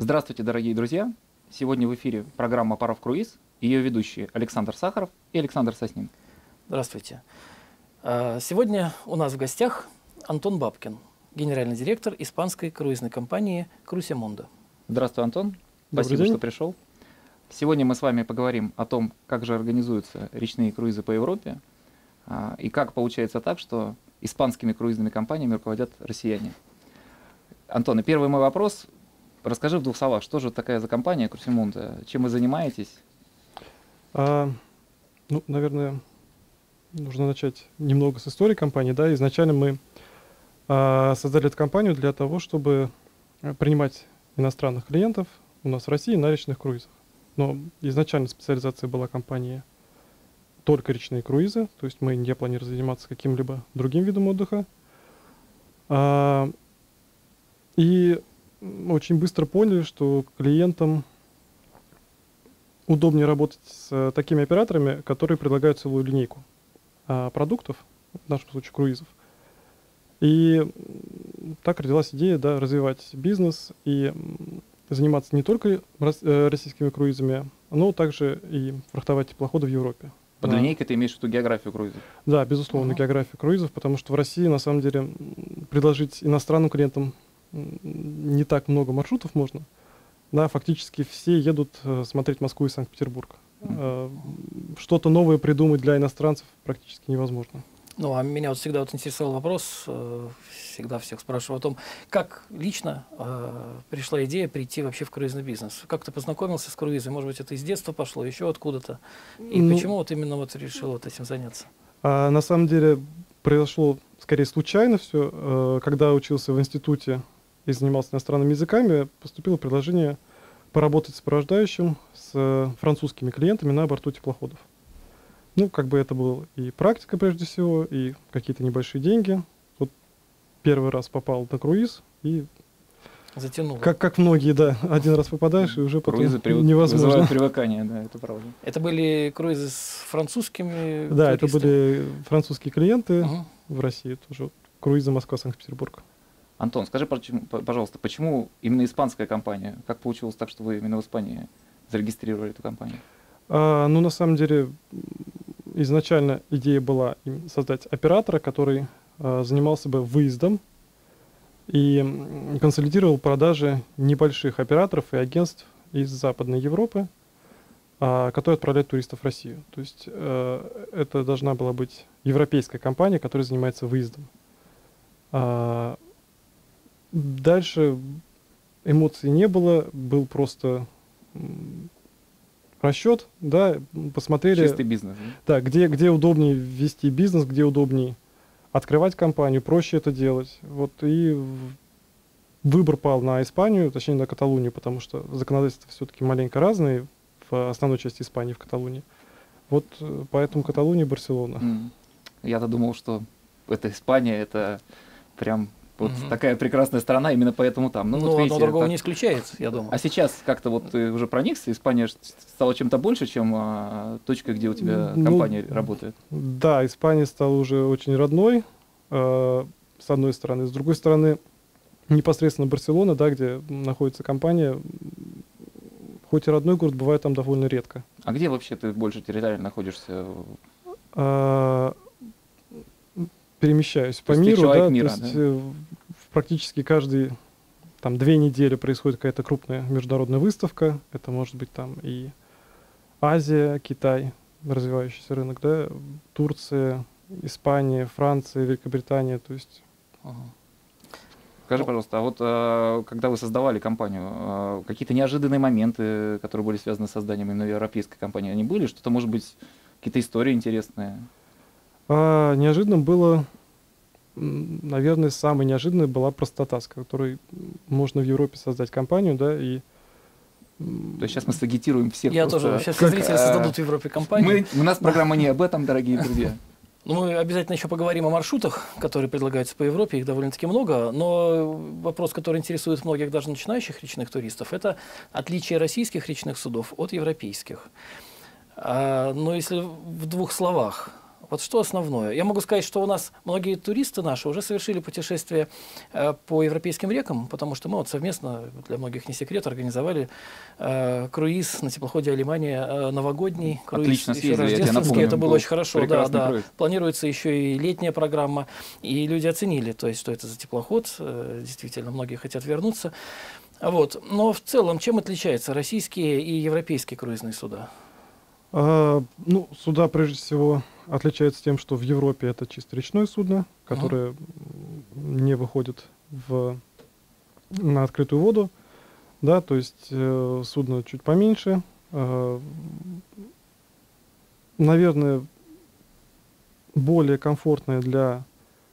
Здравствуйте, дорогие друзья! Сегодня в эфире программа «Пора в круиз». Ее ведущие Александр Сахаров и Александр Соснин. Здравствуйте. Сегодня у нас в гостях Антон Бабкин, генеральный директор испанской круизной компании «Крусимундо». Здравствуй, Антон. Добрый Спасибо, день. что пришел. Сегодня мы с вами поговорим о том, как же организуются речные круизы по Европе и как получается так, что испанскими круизными компаниями руководят россияне. Антон, и первый мой вопрос. Расскажи в двух словах, что же такая за компания «Крусимундо», чем вы занимаетесь? Наверное, нужно начать немного с истории компании. Да? Изначально мы создали эту компанию для того, чтобы принимать иностранных клиентов у нас в России на речных круизах. Но изначально специализация была компании только речные круизы, то есть мы не планировали заниматься каким-либо другим видом отдыха. И очень быстро поняли, что клиентам удобнее работать с такими операторами, которые предлагают целую линейку продуктов, в нашем случае круизов. И так родилась идея, да, развивать бизнес и заниматься не только российскими круизами, но также и фрахтовать теплоходы в Европе. Под линейкой ты имеешь в виду географию круизов? Да, безусловно, географию круизов, потому что в России, на самом деле, предложить иностранным клиентам не так много маршрутов можно. Да, фактически все едут смотреть Москву и Санкт-Петербург. Что-то новое придумать для иностранцев практически невозможно. Ну, а меня всегда интересовал вопрос, всегда всех спрашиваю о том, как лично пришла идея прийти вообще в круизный бизнес? Как ты познакомился с круизом? Может быть, это из детства пошло, еще откуда-то? И почему вот именно вот решил вот этим заняться? На самом деле произошло скорее случайно все. Когда учился в институте и занимался иностранными языками, поступило предложение поработать сопровождающим с французскими клиентами на борту теплоходов. Это было и практика прежде всего, и какие-то небольшие деньги. Вот первый раз попал на круиз и затянул. Как многие, да, один раз попадаешь, и уже потом невозможно. Вызывают привыкание, да, это правда. Это были круизы с французскими туристами? Это были французские клиенты в России, тоже круизы Москва-Санкт-Петербург. Антон, скажи, пожалуйста, почему именно испанская компания? Как получилось так, что вы именно в Испании зарегистрировали эту компанию? На самом деле, изначально идея была создать оператора, который занимался бы выездом и консолидировал продажи небольших операторов и агентств из Западной Европы, которые отправляют туристов в Россию. То есть это должна была быть европейская компания, которая занимается выездом. Дальше эмоций не было, был просто расчет, да, посмотрели. Чистый бизнес. Да, где удобнее вести бизнес, где удобнее открывать компанию, проще это делать. Вот и выбор пал на Испанию, точнее на Каталонию, потому что законодательства все-таки маленько разные в основной части Испании, в Каталонии. Вот поэтому Каталония и Барселона. Я-то думал, что это Испания, это прям вот такая прекрасная страна, именно поэтому там. Вот видите, одно другого не исключает, я думаю. А сейчас как-то вот ты уже проникся, Испания стала чем-то больше, чем точка, где у тебя компания работает? Да, Испания стала уже очень родной, с одной стороны. С другой стороны, непосредственно Барселона, да, где находится компания, хоть и родной город, бывает там довольно редко. А где вообще ты больше территориально находишься? Перемещаюсь по миру, да, то есть практически каждые 2 недели происходит какая-то крупная международная выставка. Это может быть там и Азия, Китай, развивающийся рынок, да, Турция, Испания, Франция, Великобритания, то есть. Скажи, пожалуйста, а вот когда вы создавали компанию, какие-то неожиданные моменты, которые были связаны с созданием именно европейской компании, они были? Что-то, может быть, какие-то истории интересные? Неожиданным было, наверное, самой неожиданной была простота, с которой можно в Европе создать компанию, да, и. То есть сейчас мы сагитируем всех. Я тоже. Сейчас зрители создадут в Европе компанию. У нас программа не об этом, дорогие друзья. Мы обязательно еще поговорим о маршрутах, которые предлагаются по Европе, их довольно-таки много, но вопрос, который интересует многих даже начинающих речных туристов, это отличие российских речных судов от европейских. Но если в 2 словах, Вот что основное? Я могу сказать, что у нас многие туристы наши уже совершили путешествие по европейским рекам, потому что мы вот совместно, для многих не секрет, организовали круиз на теплоходе «Алимания», новогодний круиз, Отлично еще съездили, я тебе рождественский. напомню, Это было был очень хорошо, да, прекрасный да. круиз. Планируется еще и летняя программа, и люди оценили, то есть, что это за теплоход, действительно, многие хотят вернуться. Вот. Но в целом, чем отличаются российские и европейские круизные суда? Ну, суда, прежде всего, отличаются тем, что в Европе это чисто речное судно, которое не выходит на открытую воду, да, то есть судно чуть поменьше, наверное, более комфортное для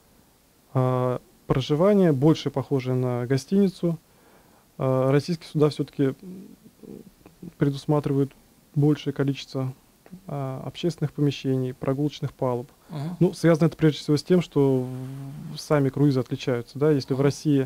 проживания, больше похожее на гостиницу. Российские суда все-таки предусматривают большее количество общественных помещений, прогулочных палуб. Ну, связано это прежде всего с тем, что сами круизы отличаются. Да? Если в России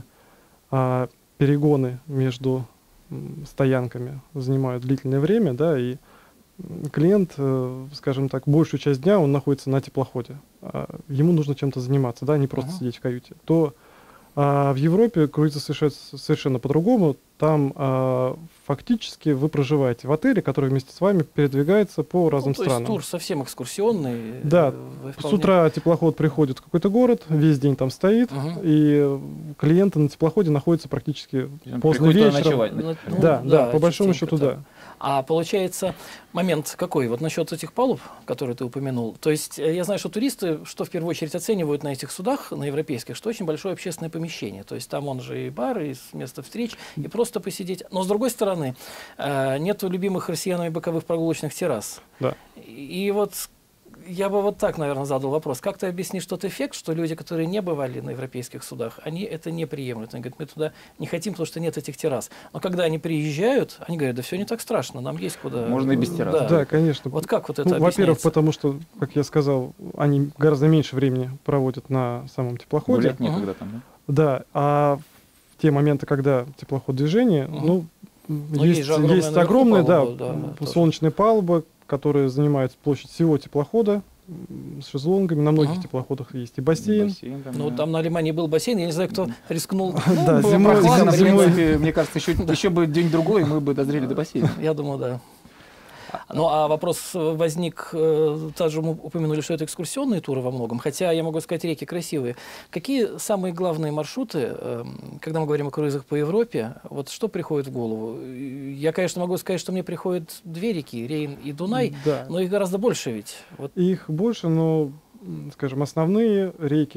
перегоны между стоянками занимают длительное время, да, и клиент, скажем так, большую часть дня он находится на теплоходе, ему нужно чем-то заниматься, да, не просто сидеть в каюте, то в Европе круизы совершенно по-другому. Там фактически вы проживаете в отеле, который вместе с вами передвигается по разным странам. То есть тур совсем экскурсионный. Да, с утра теплоход приходит в какой-то город, весь день там стоит, и клиенты на теплоходе находятся практически поздно вечером. Да, по большому счету, да. А получается момент какой? Вот насчет этих палуб, которые ты упомянул. То есть я знаю, что туристы, что в первую очередь оценивают на этих судах, на европейских, что очень большое общественное помещение. То есть там он же и бар, и место встреч, и просто посидеть. Но с другой стороны, нету любимых россиянами боковых прогулочных террас. Да. И вот я бы вот так, наверное, задал вопрос. Как ты объяснишь тот эффект, что люди, которые не бывали на европейских судах, они это не приемлют? Они говорят, мы туда не хотим, потому что нет этих террас. Но когда они приезжают, они говорят, да все не так страшно, нам есть куда... Можно и без террас. Да, конечно. Вот как вот это объясняется? Во-первых, потому что, как я сказал, они гораздо меньше времени проводят на самом теплоходе. Гулять некогда там, да? Да, а в те моменты, когда теплоход движения, есть огромная, солнечная палуба, которая занимает площадь всего теплохода с шезлонгами. На многих теплоходах есть и бассейн. Ну, там на Алимании был бассейн, я не знаю, кто рискнул. Да, зимой, мне кажется, еще бы день-другой, и мы бы дозрели до бассейна. Я думаю, да. Ну, а вопрос возник, также мы упомянули, что это экскурсионные туры во многом, хотя, я могу сказать, реки красивые. Какие самые главные маршруты, когда мы говорим о круизах по Европе, вот что приходит в голову? Я, конечно, могу сказать, что мне приходят две реки, Рейн и Дунай, да. Но их гораздо больше ведь. Вот. Их больше, но, скажем, основные реки,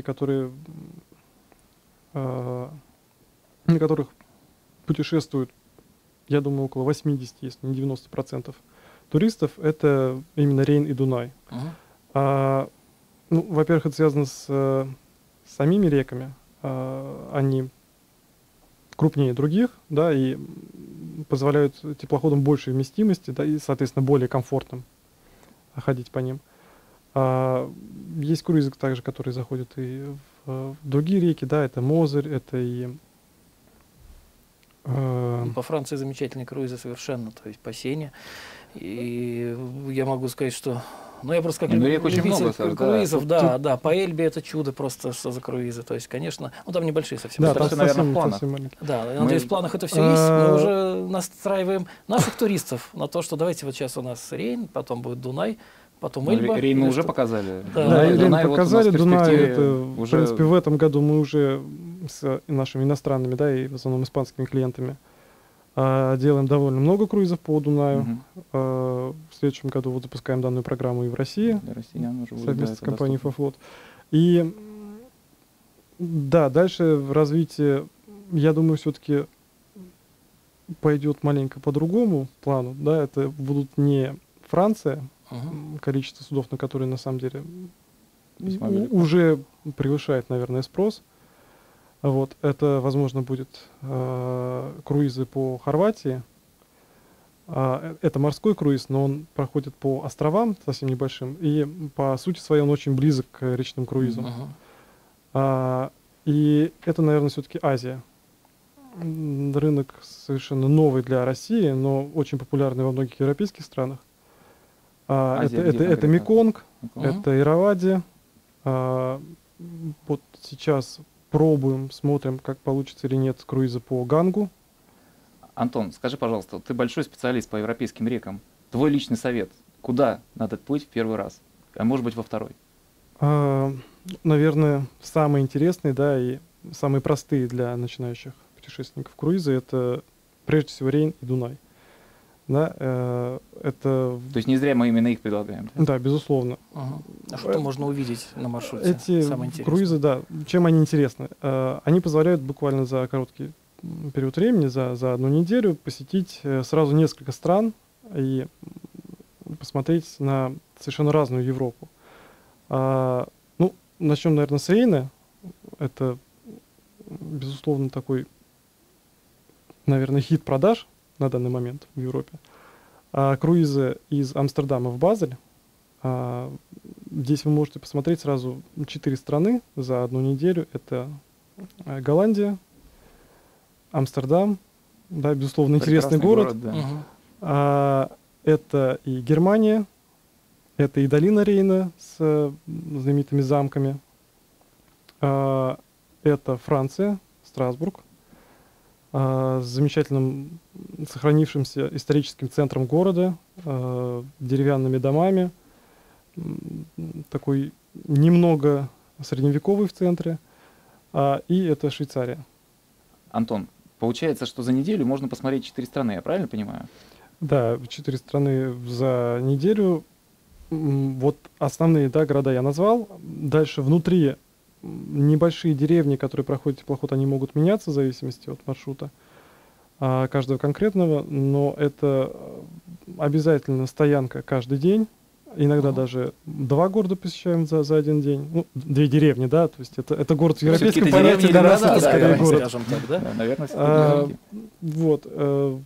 на которых путешествуют, я думаю, около 80, если не 90% туристов, это именно Рейн и Дунай. Во-первых, это связано с самими реками. Они крупнее других, да, и позволяют теплоходам большей вместимости, да, и, соответственно, более комфортным ходить по ним. Есть круизы также, которые заходят и в другие реки, да, это Мозырь, это и... По Франции замечательные круизы совершенно, то есть по Сене. И я могу сказать, что... Ну, я просто как любитель круизов, да, по Эльбе это чудо просто, что за круизы. То есть, конечно, там небольшие совсем. Да, это все, наверное, в планах. Да, я надеюсь, в планах это все есть. Мы уже настраиваем наших туристов на то, что давайте вот сейчас у нас Рейн, потом будет Дунай, потом Эльба. Рейн мы уже показали. Да, Рейн показали, Дунай, это, в принципе, в этом году мы уже с нашими иностранными, да, и в основном испанскими клиентами делаем довольно много круизов по Дунаю. В следующем году вот запускаем данную программу и в России, совместно с компанией «Фафлот». И да, дальше в развитии, я думаю, все-таки пойдет маленько по другому плану. Да, это будут не Франция, количество судов, на которые на самом деле уже превышает, наверное, спрос. Вот, это, возможно, будет круизы по Хорватии. Это морской круиз, но он проходит по островам совсем небольшим, и по сути своей он очень близок к речным круизам. И это, наверное, все-таки Азия. Рынок совершенно новый для России, но очень популярный во многих европейских странах. Азия, где Это конкретно? Меконг, Мгм. это Иравади. А, Вот сейчас пробуем, смотрим, как получится или нет круизы по Гангу. Антон, скажи, пожалуйста, ты большой специалист по европейским рекам. Твой личный совет, куда надо плыть в первый раз, а может быть во второй? Наверное, самые интересные, да, и самые простые для начинающих путешественников круизы — это прежде всего Рейн и Дунай. Да, это, То есть не зря мы именно их предлагаем. Да? да, безусловно. Ага. А что можно увидеть на маршруте? Эти Самое интересное. круизы, да, чем они интересны? Они позволяют буквально за короткий период времени, за одну неделю, посетить сразу несколько стран и посмотреть на совершенно разную Европу. Ну, начнем, наверное, с Рейна. Это, безусловно, такой, наверное, хит продаж на данный момент в Европе. Круизы из Амстердама в Базель. Здесь вы можете посмотреть сразу 4 страны за одну неделю. Это Голландия, Амстердам, да, безусловно, интересный Прекрасный город. да. Мгм. Это и Германия, это и долина Рейна с знаменитыми замками. Это Франция, Страсбург, с замечательным сохранившимся историческим центром города, деревянными домами, такой немного средневековый в центре. И это Швейцария. Антон, получается, что за неделю можно посмотреть 4 страны, я правильно понимаю? Да, 4 страны за неделю. Вот основные, да, города я назвал. Дальше внутри небольшие деревни, которые проходят теплоход, они могут меняться в зависимости от маршрута каждого конкретного, но это обязательно стоянка каждый день. Иногда даже 2 города посещаем за один день. Ну, 2 деревни, да, то есть это город в европейском Всё-таки это понятии, деревни для или нас города, это да, скорее давайте город. Скажем так, да? Да, наверное, А, всё-таки. Вот.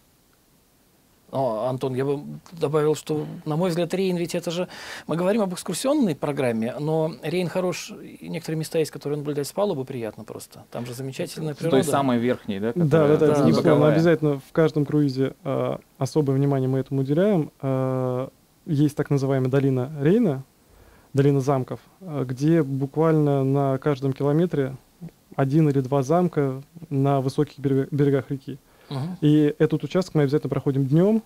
Антон, я бы добавил, что, на мой взгляд, Рейн, ведь это же... Мы говорим об экскурсионной программе, но Рейн хорош, и некоторые места есть, которые наблюдать с палубы приятно просто. Там же замечательная С природа. той самой верхней, да? Да, которая да, да, безусловно, боковая. обязательно в каждом круизе особое внимание мы этому уделяем. Есть так называемая долина Рейна, долина замков, где буквально на каждом километре 1 или 2 замка на высоких берегах реки. Мгм. И этот участок мы обязательно проходим днем,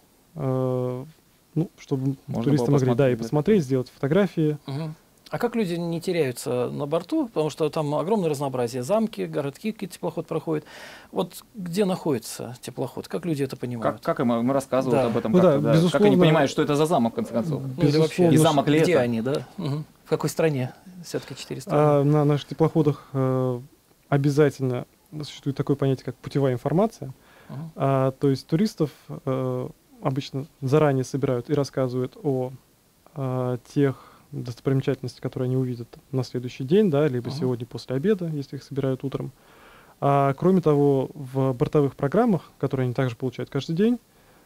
ну, чтобы Можно туристы было могли, да, и посмотреть, да. посмотреть, сделать фотографии. Мгм. А как люди не теряются на борту? Потому что там огромное разнообразие. Замки, городки, какие теплоход проходит. Вот где находится теплоход? Как люди это понимают? Как им рассказывают Да. об этом? Ну как-то, да, да? Как они безусловно. понимают, что это за замок, в конце концов? Ну, или вообще, Безусловно, И замок ли где это? они, да? Мгм. В какой стране? Все-таки 4 страны. На наших теплоходах обязательно существует такое понятие, как путевая информация. Мгм. То есть туристов обычно заранее собирают и рассказывают о тех достопримечательностях, которые они увидят на следующий день, да, либо Ага. сегодня после обеда, если их собирают утром. Кроме того, в бортовых программах, которые они также получают каждый день,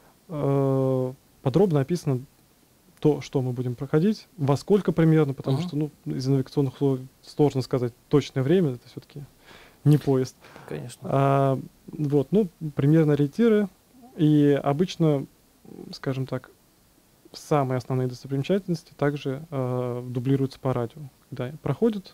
подробно описано то, что мы будем проходить, во сколько примерно, потому Ага. что, ну, из навигационных условий сложно сказать точное время, это все-таки не поезд. Конечно. Вот, ну, примерно ориентиры. И обычно, скажем так, самые основные достопримечательности также дублируются по радио. Когда проходит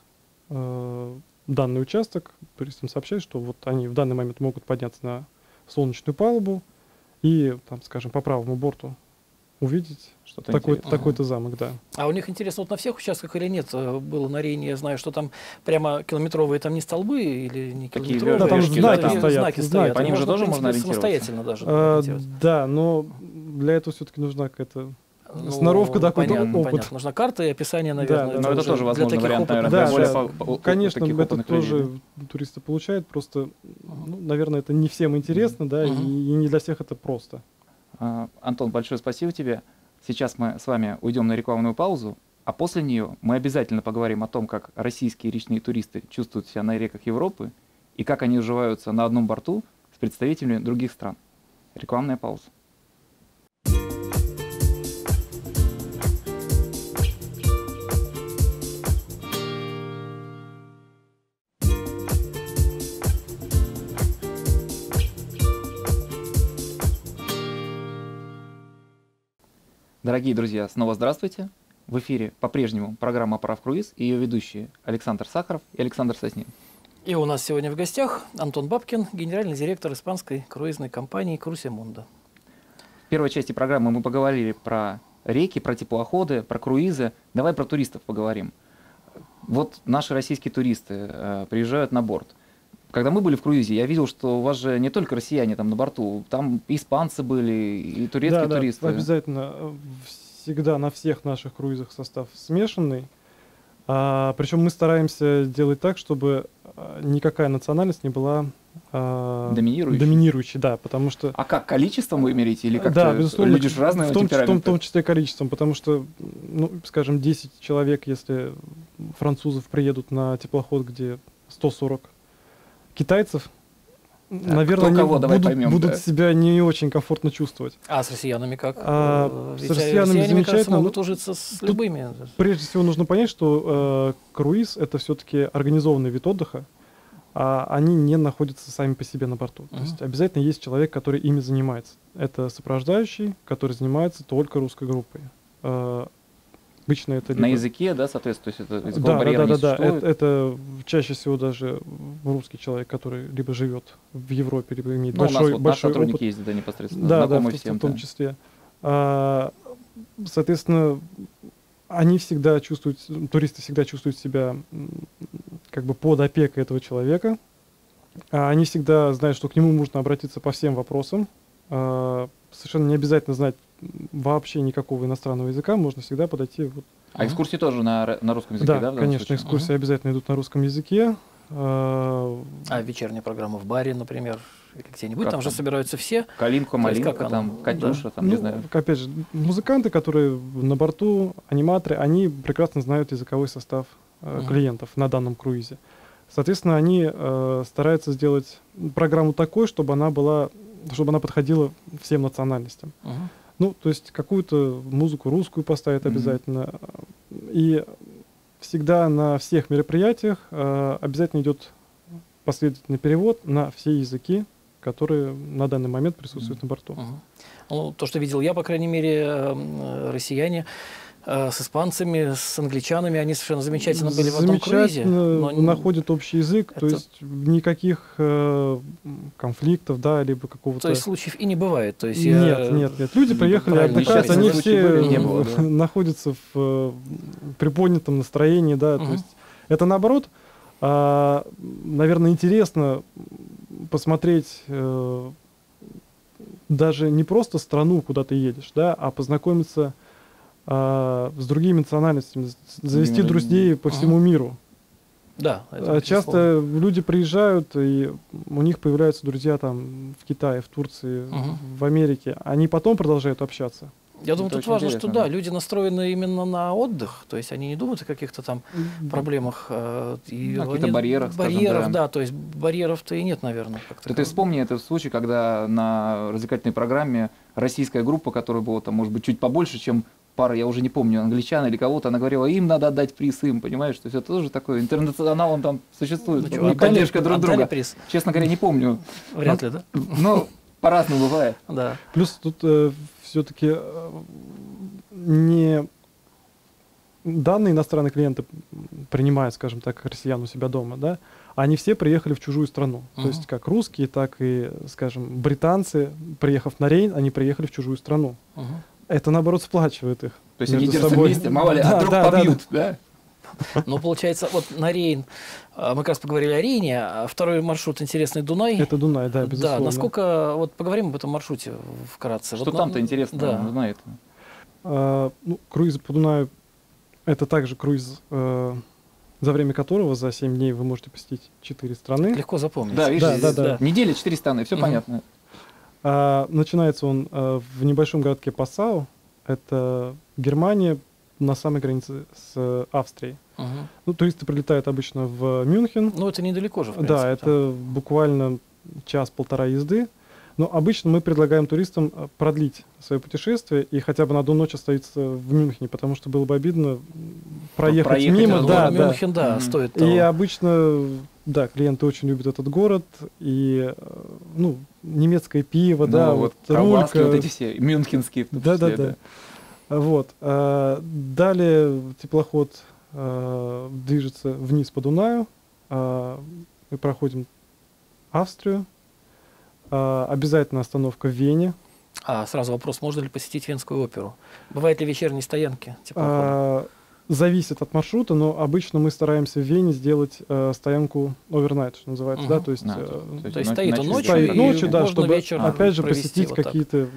данный участок, туристам сообщают, что вот они в данный момент могут подняться на солнечную палубу и, там, скажем, по правому борту увидеть Что-то такой-то, интересное. такой-то замок, да. А у них интересно, вот на всех участках или нет? Было на Рейне, я знаю, что там прямо километровые, там не столбы или не Такие километровые. Да, там какие-то знаки такие стоят, знаки знаки. стоят. По ним И же можно, тоже в принципе, можно ориентироваться? самостоятельно даже делать. Да, но для этого все-таки нужна какая-то Ну, сноровка, да, какой-то понятно, опыт. понятно. Нужна карта и описание, наверное. да, Но это уже тоже для возможный таких вариант, опытных наверное, Да, более да. у Конечно, таких это опытных людей, тоже туристы получают, просто, ну, наверное, это не всем интересно, да, Мгм. и не для всех это просто. Антон, большое спасибо тебе. Сейчас мы с вами уйдем на рекламную паузу, а после нее мы обязательно поговорим о том, как российские речные туристы чувствуют себя на реках Европы и как они уживаются на одном борту с представителями других стран. Рекламная пауза. Дорогие друзья, снова здравствуйте. В эфире по-прежнему программа «Пора в круиз» и ее ведущие Александр Сахаров и Александр Соснин. И у нас сегодня в гостях Антон Бабкин, генеральный директор испанской круизной компании «Крусимундо». В первой части программы мы поговорили про реки, про теплоходы, про круизы. Давай про туристов поговорим. Вот наши российские туристы приезжают на борт. Когда мы были в круизе, я видел, что у вас же не только россияне там на борту, там и испанцы были, и турецкие туристы. Да, обязательно. Всегда на всех наших круизах состав смешанный. Причем мы стараемся делать так, чтобы никакая национальность не была доминирующей, да, потому что... А как, количеством вы мерите или как-то? Да, безусловно, люди же разные в том числе количеством, потому что, ну, скажем, 10 человек, если французов приедут на теплоход, где 140 китайцев, так, наверное, они будут себя не очень комфортно чувствовать. А с россиянами как? С россиянами замечательно. Кажется, могут ужиться с любыми. Прежде всего нужно понять, что круиз — это все-таки организованный вид отдыха, а они не находятся сами по себе на борту. То есть обязательно есть человек, который ими занимается. Это сопровождающий, который занимается только русской группой. Обычно это на языке, да, соответственно, то есть это языковой барьер не существует? Это чаще всего даже русский человек, который либо живет в Европе, либо имеет большой сотрудники опыт. Ездят, да, непосредственно, да, знакомые всем. В том числе. Соответственно, они всегда чувствуют, туристы всегда чувствуют себя как бы под опекой этого человека. Они всегда знают, что к нему можно обратиться по всем вопросам. Совершенно не обязательно знать вообще никакого иностранного языка, можно всегда подойти. Вот. А экскурсии тоже на русском языке, да? Да, конечно, экскурсии обязательно идут на русском языке. А вечерняя программа в баре, например, или где-нибудь, там же собираются все. Калинка, малинка, там, Катюша, там, не знаю. Опять же, музыканты, которые на борту, аниматоры, они прекрасно знают языковой состав клиентов на данном круизе. Соответственно, они стараются сделать программу такой, чтобы она подходила всем национальностям. Ну, то есть какую-то музыку русскую поставят обязательно. И всегда на всех мероприятиях обязательно идет последовательный перевод на все языки, которые на данный момент присутствуют на борту. Ну, то, что видел я, по крайней мере, россияне с испанцами, с англичанами, они совершенно замечательно были в одном круизе. Но находят общий язык, то есть никаких конфликтов, да, либо какого-то... То есть случаев и не бывает? То есть нет. Люди приехали отдыхать, они все находятся в приподнятом настроении, да, то есть это наоборот, наверное, интересно посмотреть даже не просто страну, куда ты едешь, да, а познакомиться с другими национальностями, завести друзей по всему миру. Да. Часто люди приезжают, и у них появляются друзья там в Китае, в Турции, в Америке. Они потом продолжают общаться. Я думаю, тут важно, что да, люди настроены именно на отдых, то есть они не думают о каких-то там проблемах. Каких-то барьерах, да, то есть барьеров-то и нет, наверное. Ты вспомни этот случай, когда на развлекательной программе российская группа, которая была там, может быть, чуть побольше, чем пара, я уже не помню, англичан или кого-то, она говорила, им надо отдать приз им, понимаешь, то есть это тоже такой интернационал, он там существует, и поддержка друг друга. Приз? Честно говоря, не помню. Вряд ли, да? Ну, по-разному бывает. Да. Плюс тут все-таки не данные иностранные клиенты принимают, скажем так, россиян у себя дома, да, они все приехали в чужую страну. То есть как русские, так и, скажем, британцы, приехав на Рейн, они приехали в чужую страну. Это, наоборот, сплачивает их. То есть они держатся вместе, мало ли, вдруг побьют, да? Ну, получается, вот на Рейн, мы как раз поговорили о Рейне, а второй маршрут интересный Дунай. Это Дунай, да, безусловно. Да, насколько, вот поговорим об этом маршруте вкратце. Что там-то интересно, Дунай? Круиз по Дунаю — это также круиз, за время которого за 7 дней вы можете посетить 4 страны. Легко запомнить. Да, видишь, да. Неделя, 4 страны, все понятно. Начинается он в небольшом городке Пассау, это Германия, на самой границе с Австрией. Ну, туристы прилетают обычно в Мюнхен. Ну, это недалеко же, в принципе. Да, это буквально час-полтора езды. Но обычно мы предлагаем туристам продлить свое путешествие и хотя бы на одну ночь оставиться в Мюнхене, потому что было бы обидно проехать мимо. Да, Мюнхен, да, стоит того. И обычно, да, клиенты очень любят этот город, и, ну, немецкое пиво, да, вот рулька. Вот эти все, мюнхенские. Да. Вот. Далее теплоход движется вниз по Дунаю. Мы проходим Австрию. Обязательно остановка в Вене. Сразу вопрос, можно ли посетить Венскую оперу? Бывают ли вечерние стоянки теплохода? Зависит от маршрута, но обычно мы стараемся в Вене сделать стоянку overnight, что называется, да, то есть, то есть стоит он ночью, стоит ночью, да, можно чтобы вечером опять же провести посетить вот так. какие-то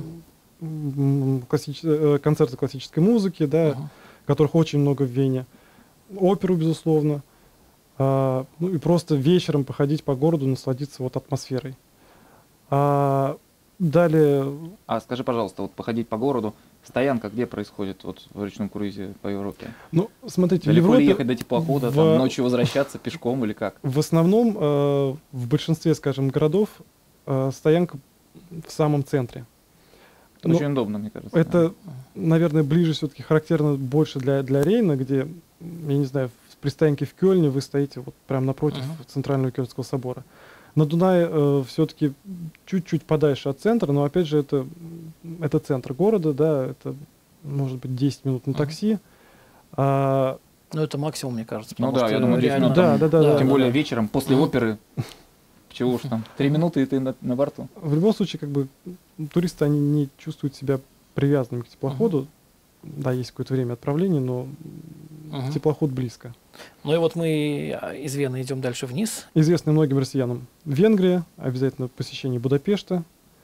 концерты классической музыки, да, которых очень много в Вене, оперу, безусловно, ну и просто вечером походить по городу, насладиться вот атмосферой. Далее... скажи, пожалуйста, вот походить по городу, стоянка где происходит вот в речном круизе по Европе? Ну, смотрите, далеко в Европе... ли ехать до теплохода, там, ночью возвращаться пешком или как? В основном, в большинстве, скажем, городов стоянка в самом центре. Это очень удобно, мне кажется. Это, наверное, ближе все-таки характерно больше для Рейна, где, я не знаю, при стоянке в Кёльне вы стоите вот прямо напротив Центрального Кёльнского собора. На Дунае все-таки чуть-чуть подальше от центра, но опять же это центр города, да, это может быть 10 минут на такси. Ну это максимум, мне кажется. Ну да, я думаю, 10 реально... минут. Да. Тем более вечером, после оперы, чего уж там, 3 минуты и ты на борту. В любом случае, как бы туристы, они не чувствуют себя привязанными к теплоходу. Да, есть какое-то время отправления, но теплоход близко. Ну и вот мы из Вены идем дальше вниз. Известный многим россиянам Венгрия, обязательно посещение Будапешта.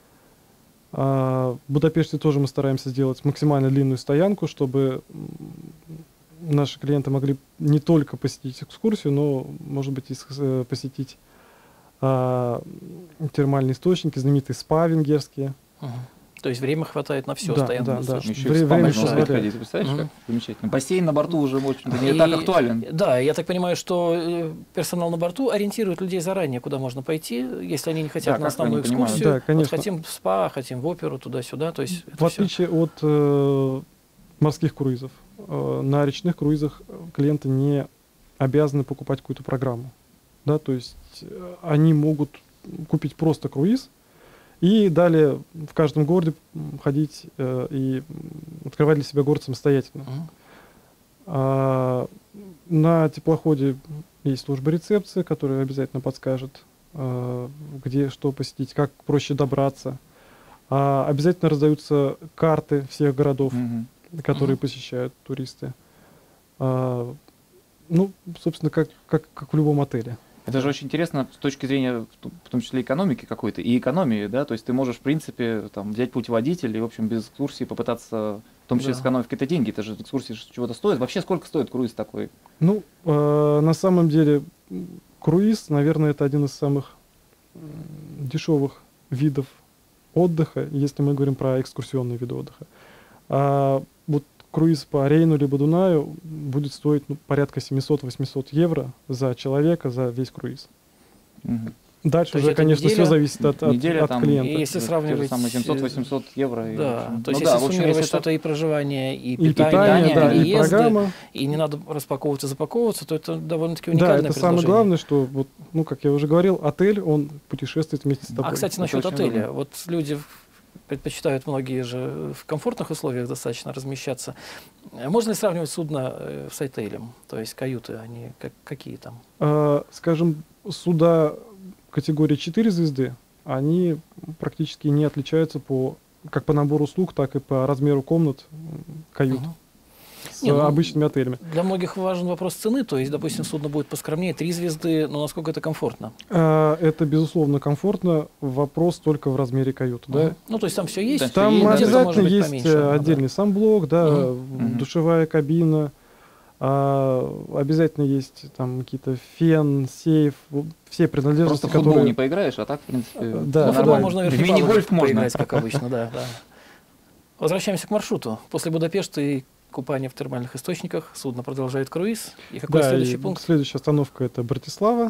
В Будапеште тоже мы стараемся сделать максимально длинную стоянку, чтобы наши клиенты могли не только посетить экскурсию, но, может быть, и посетить термальные источники, знаменитые спа венгерские. То есть время хватает на все, да, стоянку да, достаточно. Еще и в спа можно успеть ходить, ты представляешь, как замечательно. Бассейн на борту уже, в общем-то, не так актуален. Да, я так понимаю, что персонал на борту ориентирует людей заранее, куда можно пойти, если они не хотят на основную экскурсию. Да, конечно. Вот хотим в спа, хотим в оперу, туда-сюда. То есть в отличие от морских круизов, на речных круизах клиенты не обязаны покупать какую-то программу. Да, то есть они могут купить просто круиз, и далее в каждом городе ходить и открывать для себя город самостоятельно. На теплоходе есть служба рецепции, которая обязательно подскажет, где что посетить, как проще добраться. Обязательно раздаются карты всех городов, которые посещают туристы. Ну, собственно, как в любом отеле. Это же очень интересно с точки зрения, в том числе, экономики какой-то и экономии, да, то есть ты можешь, в принципе, там, взять путеводитель и, в общем, без экскурсии попытаться, в том числе, сэкономить какие-то деньги, это же экскурсии чего-то стоит. Вообще, сколько стоит круиз такой? Ну, на самом деле, круиз, наверное, это один из самых дешевых видов отдыха, если мы говорим про экскурсионные виды отдыха. Вот круиз по Рейну либо Дунаю будет стоить порядка 700-800 евро за человека, за весь круиз. Дальше уже, конечно, все зависит от клиента. И если сравнивать... 700-800 евро. Да, то есть если суммировать что-то и проживание, и питание, да, переезды, и программа, и не надо распаковываться, запаковываться, то это довольно-таки уникальное предложение. Да, это самое главное, что, вот, ну, как я уже говорил, отель, он путешествует вместе с тобой. Кстати, насчет отеля. Вот люди предпочитают многие же в комфортных условиях достаточно размещаться. Можно ли сравнивать судно с отелем? То есть каюты, они какие там? Скажем, суда категории 4 звезды, они практически не отличаются как по набору услуг, так и по размеру комнат, кают. С обычными отелями. Для многих важен вопрос цены, то есть, допустим, судно будет поскромнее, 3 звезды, но насколько это комфортно? Это, безусловно, комфортно, вопрос только в размере каюты. Да? Ну, то есть там все есть? Там обязательно есть отдельный санблок, да, душевая кабина, обязательно есть там какие-то фен, сейф, все принадлежности, просто в футбол не поиграешь, а так, в принципе, да, футбол можно, в мини-гольф можно поиграть, как обычно, да. Возвращаемся к маршруту. После Будапешта и купания в термальных источниках судно продолжает круиз. И какой следующий пункт? Следующая остановка — это Братислава.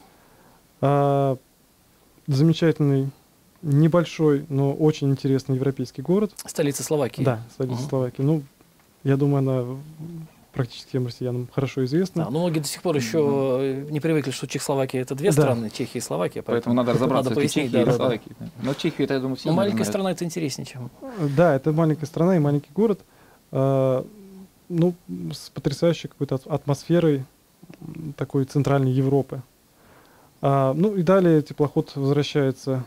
Замечательный, небольшой, но очень интересный европейский город. Столица Словакии. Да, столица Словакии. Ну, я думаю, она практически всем россиянам хорошо известна. Но многие до сих пор еще не привыкли, что Чехословакия — это две страны, Чехия и Словакия. Поэтому надо разобраться в Чехии и Словакии. Но Чехию, это, я думаю, все. Но маленькая страна — это интереснее, чем... Да, это маленькая страна и маленький город. ну, с потрясающей какой-то атмосферой такой центральной Европы. Ну и далее теплоход возвращается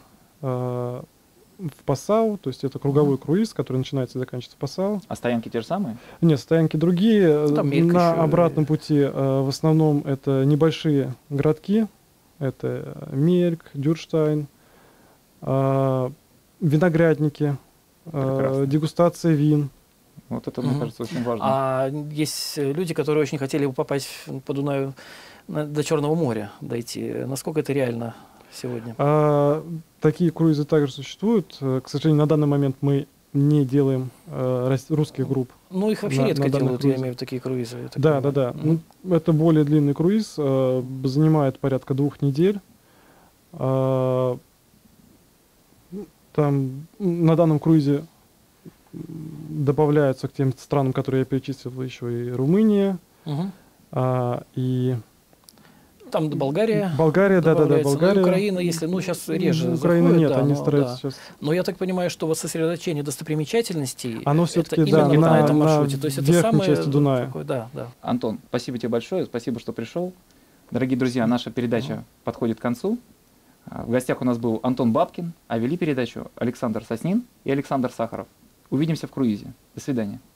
в Пассау, то есть это круговой круиз, который начинается и заканчивается в Пассау. А стоянки те же самые? Нет, стоянки другие. Там Мельк На еще. обратном пути в основном это небольшие городки. Это Мельк, Дюрштайн, виноградники, Прекрасно. дегустация вин. Вот это, мне кажется, очень важно. А есть люди, которые очень хотели бы попасть по Дунаю до Черного моря, дойти. Насколько это реально сегодня? Такие круизы также существуют. К сожалению, на данный момент мы не делаем русских групп. Ну, их вообще на редко данный делают, я круиз. имею в виду такие круизы. я так Да, понимаю. да, да. Ну, это более длинный круиз, занимает порядка 2 недель. Там на данном круизе добавляются к тем странам, которые я перечислил, еще и Румыния, Мгм. и Там Болгария. Болгария, да, добавляется. Ну, и Болгария. Украина, если, ну, сейчас реже Украины заходит, нет, да, они но, стараются да. сейчас. Но я так понимаю, что вот сосредоточение достопримечательностей, Оно это всё-таки, именно да, вот на на- этом на маршруте. То есть это верхней самое части Дуная. такое, да, да. Антон, спасибо тебе большое, спасибо, что пришел. Дорогие друзья, наша передача подходит к концу. В гостях у нас был Антон Бабкин, а вели передачу Александр Соснин и Александр Сахаров. Увидимся в круизе. До свидания.